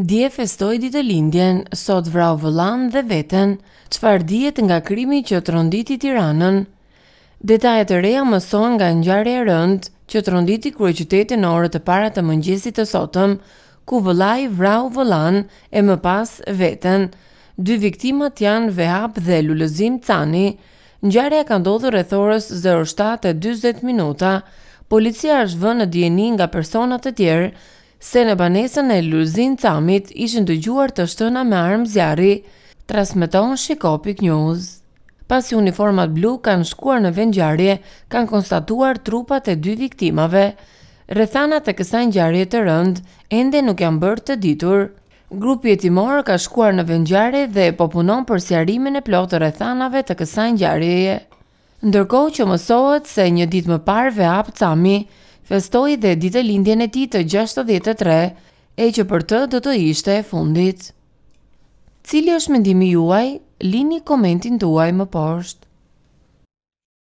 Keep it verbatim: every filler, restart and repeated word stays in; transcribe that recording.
Dje festoi ditëlindjen, sot vrau vëllanë dhe veten, çfarë dihet nga krimi që tronditi Tiranën. Detajet e reja mësohen nga ngjarja e rëndë që tronditi kryeqytetin në orët e para të mëngjesit të sotëm, ku vëllai vrau vëllanë e më pas veten. Dy viktimat janë Vehap dhe Lulëzim Cani. Ngjarja ka ndodhur rreth orës zero shtatë e dyzet minuta. Policia është vënë në dijeni nga persona të tjerë se në banesën e Lulëzim Camit ishin dëgjuar të shtëna me armë zjarri, transmeton Shikopik News. Pasi uniformat blu kanë shkuar në vend ngjarje, kanë konstatuar trupat e dy viktimave. Rrethanat e kësaj ngjarje të rëndë ende nuk janë bërë të ditur. Grupi hetimor ka shkuar në vend ngjarje dhe po punon për sqarimin e plotë të rrethanave të kësaj ngjarjeje. Ndërkohë që mësohet se një ditë më parë Vehap Cami festoi dhe ditëlindjen e tij të gjashtëdhjetë e tre, e që për të do të ishte e fundit. Cili është mendimi juaj? Lini komentin tuaj më poshtë.